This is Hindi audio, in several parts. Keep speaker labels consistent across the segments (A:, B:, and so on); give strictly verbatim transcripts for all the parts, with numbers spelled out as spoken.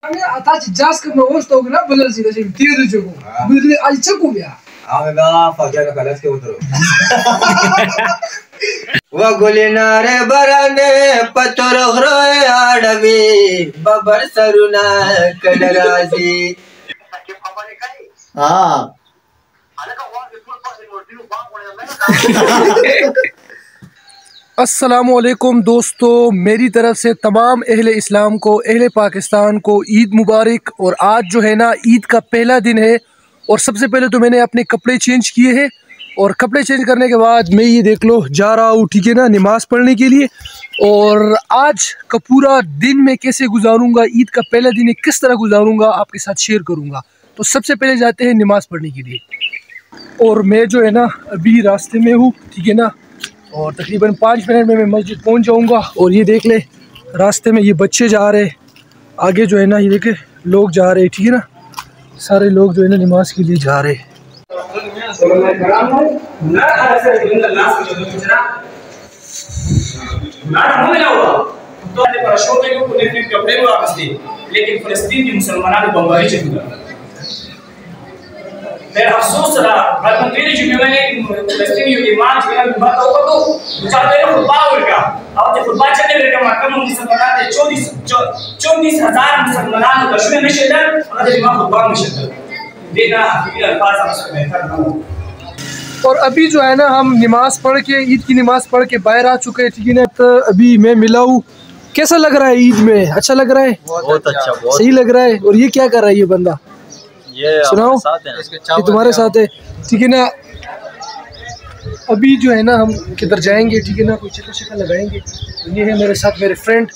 A: Kami atați jască mă osta ogna bălă zi de tiru jogo. Bălă al ce cu ea?
B: Avea făcea că las că utro. Wa gulinare barane patoro hroe adavi babar saruna kadarazi. Ah.
A: अस्सलामुअलैकुम दोस्तों, मेरी तरफ से तमाम अहले इस्लाम को, अहले पाकिस्तान को ईद मुबारक। और आज जो है ना ईद का पहला दिन है और सबसे पहले तो मैंने अपने कपड़े चेंज किए हैं और कपड़े चेंज करने के बाद मैं ये देख लो जा रहा हूँ, ठीक है ना, नमाज पढ़ने के लिए। और आज का पूरा दिन मैं कैसे गुजारूंगा, ईद का पहला दिन किस तरह गुजारूंगा आपके साथ शेयर करूंगा। तो सबसे पहले जाते हैं नमाज पढ़ने के लिए। और मैं जो है ना अभी रास्ते में हूँ, ठीक है ना, और तकरीबन पाँच मिनट में मैं मस्जिद पहुंच जाऊंगा। और ये देख ले रास्ते में ये बच्चे जा रहे, आगे जो है ना ये देखे लोग जा रहे, ठीक है ना, सारे लोग जो है ना नमाज के लिए जा रहे।
C: लेकिन फलस्तीन के मुसलमानों को बमबारी चली मेरा अफसोस रहा प्रधानमंत्री ने जो मैंने फलस्तीन के ईमान के लिए बात होगा तो चाहते हैं फुटबॉल का और जो फुटबॉल चलने लगा मक्का में मुसलमान थे चौबीस चौबीस हजार मुसलमानों का शुरू में शेदर और जो इमाम फुटबॉल में शेदर देना फिर अल्फाज आपसे बेहतर ना।
A: और अभी जो है ना हम नमाज पढ़ के ईद की नमाज पढ़ के बाहर आ चुके हैं, ठीक है ना। तो अभी मैं मिला हूँ, कैसा लग रहा है ईद में? अच्छा लग रहा है,
B: बहुत अच्छा, बहुत
A: सही लग रहा है। और ये क्या कर रहा है ये बंदा,
B: ये
A: सुनाओ, ये तुम्हारे साथ है, ठीक है ना। अभी जो है ना हम किधर जाएंगे, ठीक है ना, कोई चक्कर शक्कर लगाएंगे। ये है मेरे साथ मेरे फ्रेंड।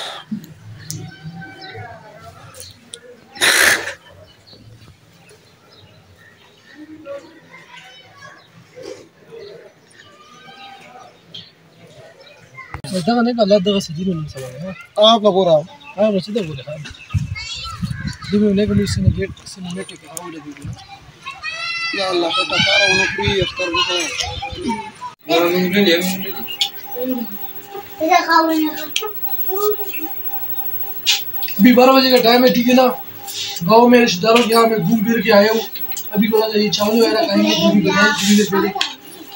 A: दगा नहीं गलत दगा से दिन में सवाल आप का बोला हां बस इधर बोले हां दिन में नहीं बनी सिनेमेट सिनेमेटिक हाउ दे वीडियो या अल्लाह का तारा उन फ्री अफ्तर को इधर खाओ अभी बारह बजे का टाइम है, ठीक है ना। गांव में रिश्तेदारों के यहाँ मैं घूम फिर के आया हूँ। अभी थोड़ा सा ये चावल वगैरह खाएंगे, जो भी बनाए थोड़ी देर पहले।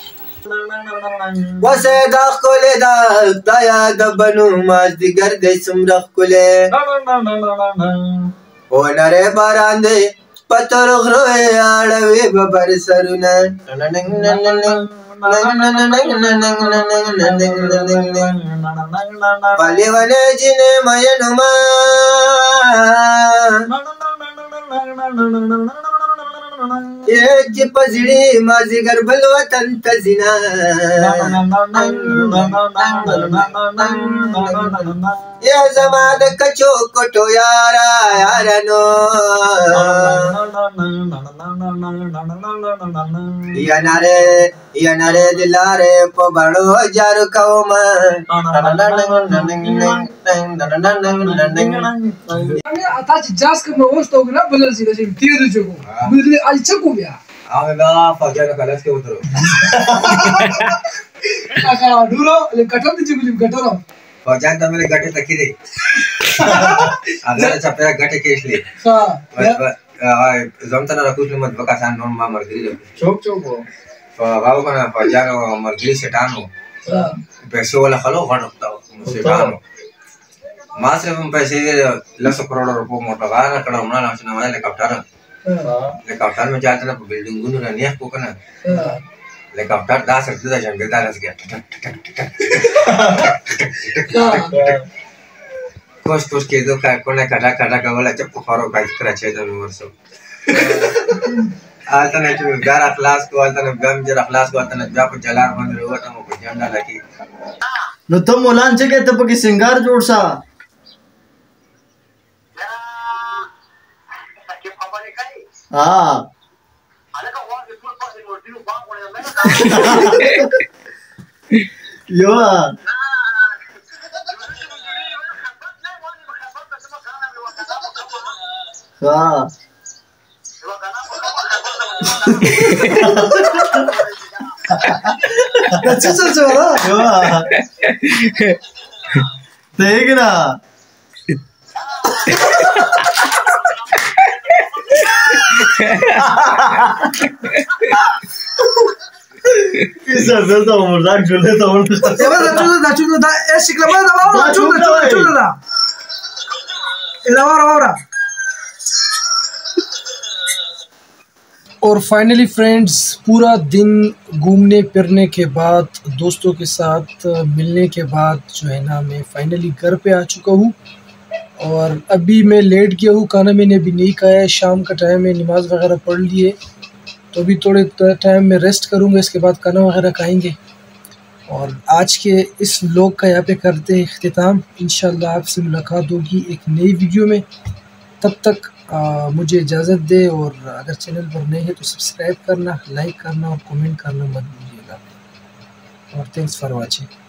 B: वसेदा खोले दा दया दबनु माज दिगर दे सुमरख कोले ओ नरे बारांदे पत्थर घरोए आड़वे बबर सरुना पाले वाले जिने मयनुमा ये जिपजड़ी माजिगर बलवतन तजिना ये जमाद कचो कटो यारा यारनो या नारे या नारे दिलारे पबड़ो जार कौमा
A: atați jască mă osta ogna bălă zi de tiru jogo. Bălă al ce cu ea?
B: Avea făcea că las că utro.
A: Aka duro le katam de jigulim katoro.
B: फौजान तो मेरे गटे तकी दे अगर चपेरा गटे केसले
A: हां
B: जमतना रखुस मत बकासान नॉन मा मरगरी
A: चोक चोक हो
B: बाबू का फौजान मरगरी सेटानो
A: हां
B: पैसे वाला खलो खड़ता सेटानो मास रे पैसे दस करोड़ रुपए मोटा गाना कड़ा हमना नाचना वाला हेलीकॉप्टर हेलीकॉप्टर में जाते ना बिल्डिंग गुनु रनिया को कना हेलीकॉप्टर दास सकता जंगल दास गया कोस कोस के दो का कोने काटा काटा का वाला चप्पू खरो का करा छे तो वर्षो आता नहीं तो गार अखलास को आता ना गम जरा अखलास को आता ना जाप जलार बंद रे वटा को झंडा लगी
D: नो तो मोलांचे के तब की सिंगार जोड़सा हां यो हां अच्छा चल चला देख ना Bisa berta umur dak jule ta umur.
A: Eba da chuda da chuda da e shiklama da wa chuda chuda chuda da. Ela ora ora. और फाइनली फ्रेंड्स, पूरा दिन घूमने फिरने के बाद, दोस्तों के साथ मिलने के बाद जो है ना, मैं फाइनली घर पे आ चुका हूँ। और अभी मैं लेट गया हूँ, खाना मैंने अभी नहीं खाया है, शाम का टाइम है, नमाज़ वगैरह पढ़ ली है, तो अभी थोड़े टाइम में रेस्ट करूँगा, इसके बाद खाना वगैरह खाएंगे। और आज के इस व्लॉग का यहाँ पे करते हैं इख्तिताम। इंशाल्लाह आपसे मुलाकात होगी एक नई वीडियो में। तब तक आ, मुझे इजाज़त दे, और अगर चैनल पर नए हैं तो सब्सक्राइब करना, लाइक करना और कमेंट करना मत भूलिएगा। और थैंक्स फॉर वाचिंग।